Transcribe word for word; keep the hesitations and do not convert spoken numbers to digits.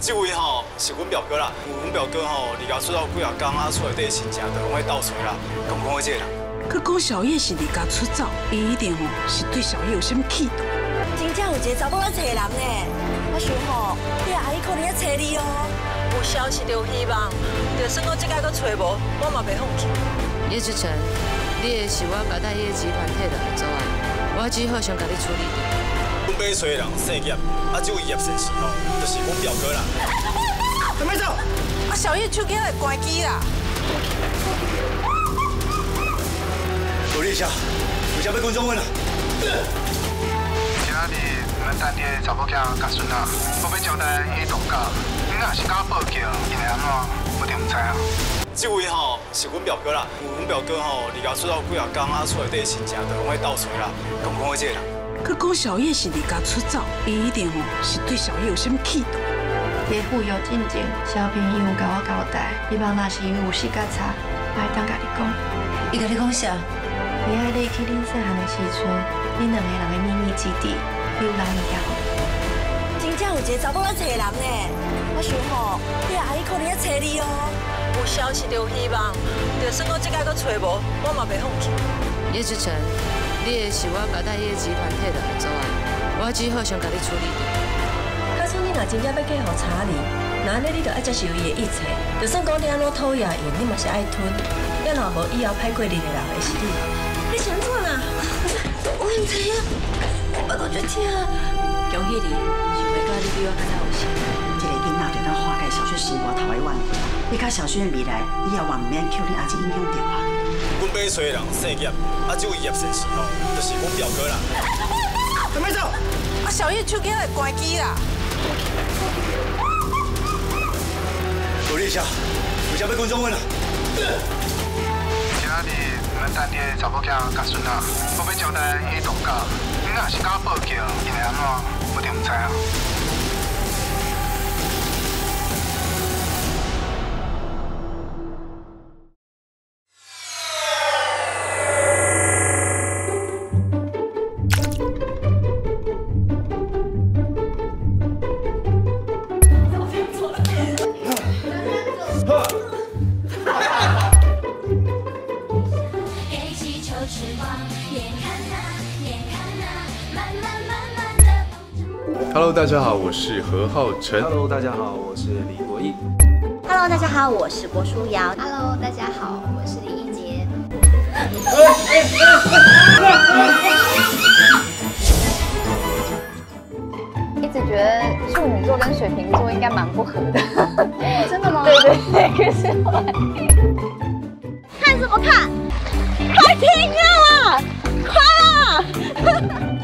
这位吼是阮表哥啦，阮表哥吼离家出走几啊天啊，厝内底亲戚都拢会斗找啦，讲讲这个人。 佮讲小叶是离家出走，伊一定吼是对小叶有什么企图。 真正有一个查某在找人呢，我想吼，你阿姨可能在找你哦。有消息就有希望，就算我这届搁找无，我嘛袂放弃。 叶志成，你的是我甲大业集团体的合作案，我只好先甲你处理掉。 阮要找的人姓叶，啊，这位叶先生吼，就是阮表哥啦。准备走。 啊，小叶手机会关机啦。 努力一下，有啥要跟踪阮啦？ 今仔日咱等你的查某囝甲孙仔，我要交代伊动假，你若是敢报警，因会安怎？我就唔知啊。 这位吼是阮表哥啦，阮表哥吼离家出走几啊天啊，厝内底亲戚都拢会斗找啦，讲讲这个人。 佮讲小叶是离家出走，伊一定吼是对小叶有什么企图。 业务有进前，小平伊有甲我交代，希望若是因有时间差，我会当甲你讲。 伊甲你讲啥？ 伊爱你去恁细汉的时阵，恁两个人的秘密基地，你有留物件无？ 真正有一个查某在找人呢，我想吼，你阿姨可能在找你哦。有消息就有希望，就算我这届搁找无，我嘛袂放弃。 叶志成，你的是我甲大业集团体的合作案，我只好先甲你处理掉。 假使你若真正要去互查理，那安尼你就爱接受伊的一切，就算讲你安怎讨厌伊，你嘛是爱吞。要若无以后歹过你的人会是你。你想怎啦？我唔知啊，我都足痛。恭喜你，想要甲你比我较较有心。 这个囡仔对咱化解小雪生活头的怨，你甲小雪的未来以后也唔免扣你阿姊影响到啊。 阮要找的人姓叶，啊，这位叶先生吼，就是阮表哥啦。准备走。 啊，小叶手机会关机啦。 努力一下，有啥要跟踪阮啦？ 今仔日咱等你的查某囝甲孙仔，我要交代伊动假，你若是敢报警，因会安怎？我就唔知啊。 Hello， 大家好，我是何浩晨。 Hello， 大家好，我是李国毅。 Hello， 大家好，我是郭书瑶。Hello， 大家好，我是李一杰。一直觉得处女座跟水瓶座应该蛮不合的。真的吗？对对对，可是后来看什么看？快停啊！快啊！